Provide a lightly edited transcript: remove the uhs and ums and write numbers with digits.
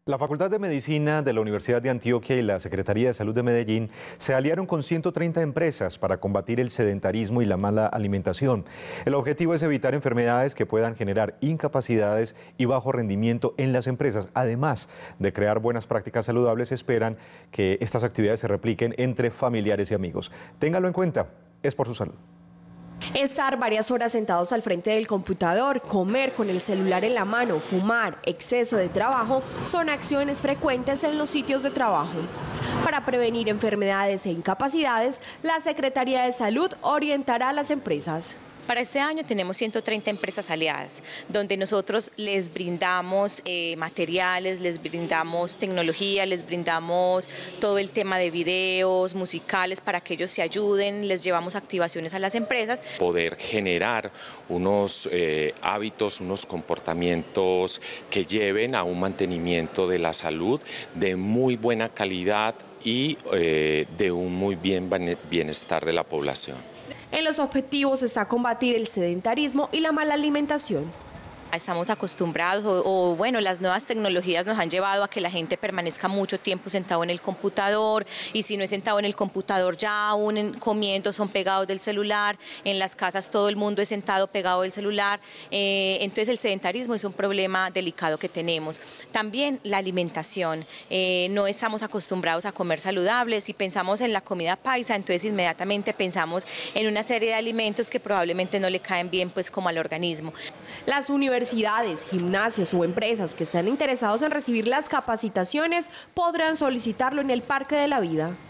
La Facultad de Medicina de la Universidad de Antioquia y la Secretaría de Salud de Medellín se aliaron con 130 empresas para combatir el sedentarismo y la mala alimentación. El objetivo es evitar enfermedades que puedan generar incapacidades y bajo rendimiento en las empresas. Además de crear buenas prácticas saludables, esperan que estas actividades se repliquen entre familiares y amigos. Téngalo en cuenta, es por su salud. Estar varias horas sentados al frente del computador, comer con el celular en la mano, fumar, exceso de trabajo, son acciones frecuentes en los sitios de trabajo. Para prevenir enfermedades e incapacidades, la Secretaría de Salud orientará a las empresas. Para este año tenemos 130 empresas aliadas, donde nosotros les brindamos materiales, les brindamos tecnología, les brindamos todo el tema de videos, musicales, para que ellos se ayuden, les llevamos activaciones a las empresas. Poder generar unos hábitos, unos comportamientos que lleven a un mantenimiento de la salud de muy buena calidad y de un muy bienestar de la población. En los objetivos está combatir el sedentarismo y la mala alimentación. Estamos acostumbrados bueno, las nuevas tecnologías nos han llevado a que la gente permanezca mucho tiempo sentado en el computador, y si no es sentado en el computador ya aún comiendo son pegados del celular. En las casas todo el mundo es sentado pegado del celular, entonces el sedentarismo es un problema delicado que tenemos. También la alimentación, no estamos acostumbrados a comer saludables. Si pensamos en la comida paisa, entonces inmediatamente pensamos en una serie de alimentos que probablemente no le caen bien pues como al organismo. Las universidades, gimnasios o empresas que están interesados en recibir las capacitaciones podrán solicitarlo en el Parque de la Vida.